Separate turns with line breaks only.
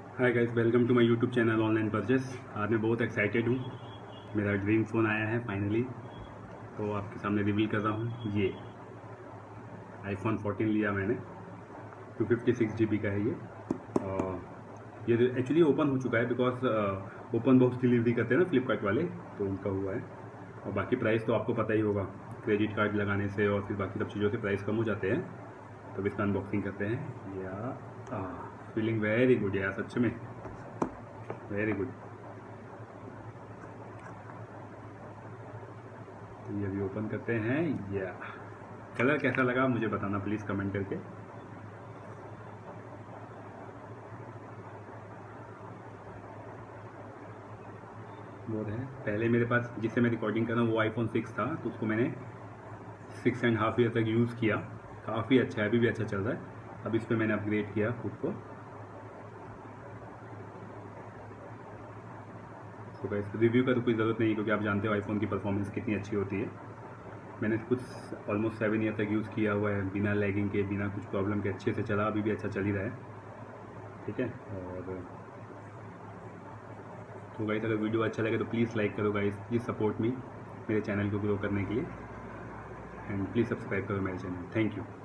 Hi guys, welcome to my YouTube channel online purchase. आज मैं बहुत एक्साइटेड हूँ। मेरा ड्रीम फ़ोन आया है फाइनली, तो आपके सामने रिवील कर रहा हूँ। ये आईफोन 14 लिया मैंने। 256 GB का है ये। ये एक्चुअली ओपन हो चुका है बिकॉज ओपन बॉक्स डिलीवरी करते हैं ना फ्लिपकार्ट वाले, तो उनका हुआ है। और बाकी प्राइस तो आपको पता ही होगा, क्रेडिट कार्ड लगाने से और फिर बाकी सब चीज़ों से प्राइस कम हो जाते हैं। तो इसका अनबॉक्सिंग करते हैं। या फीलिंग वेरी गुड यार, सच में वेरी गुड। तो ये अभी ओपन करते हैं। या कलर कैसा लगा मुझे बताना प्लीज़ कमेंट करके। वो है पहले मेरे पास जिससे मैं रिकॉर्डिंग कर रहा हूँ वो आईफोन 6 था, तो उसको मैंने 6.5 ईयर तक यूज़ किया। काफ़ी अच्छा है, अभी भी अच्छा चल रहा है। अब इस पर मैंने अपग्रेड किया खुद को। तो गाइस रिव्यू का तो कोई ज़रूरत नहीं, क्योंकि आप जानते हो आईफोन की परफॉर्मेंस कितनी अच्छी होती है। मैंने कुछ ऑलमोस्ट 7 ईयर तक यूज़ किया हुआ है, बिना लैगिंग के, बिना कुछ प्रॉब्लम के अच्छे से चला। अभी भी अच्छा चल ही रहा है, ठीक है। और तो गाइस अगर वीडियो अच्छा लगे तो प्लीज़ लाइक करो गाइस, प्लीज़ सपोर्ट मी मेरे चैनल को ग्रो करने के लिए, एंड प्लीज़ सब्सक्राइब करो मेरे चैनल। Thank you.